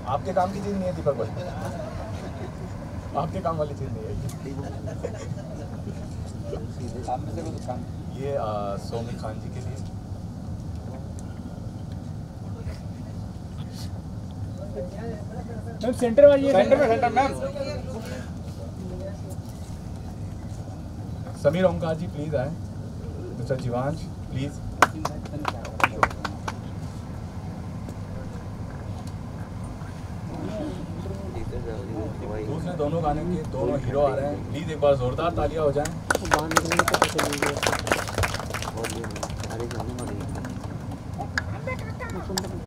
आपके काम की चीज़ नहीं है दीपक भाई, आपके काम वाली चीज़ नहीं है ये सोमी खान जी के लिए। मैम सेंटर वाली centre ma'am. Sameer Omkar ji please आए। Mister Jivansh please. दूसरे दोनों गाने के दोनों हीरो आ रहे हैं, प्लीज एक बार जोरदार तालियां हो जाएं।